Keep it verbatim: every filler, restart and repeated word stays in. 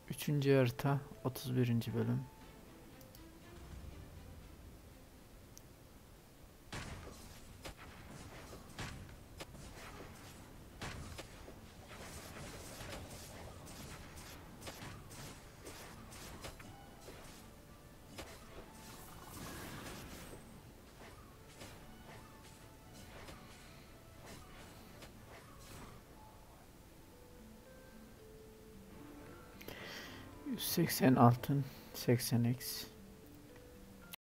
Üçüncü harita, otuz birinci bölüm. yüz seksen altın, seksen x.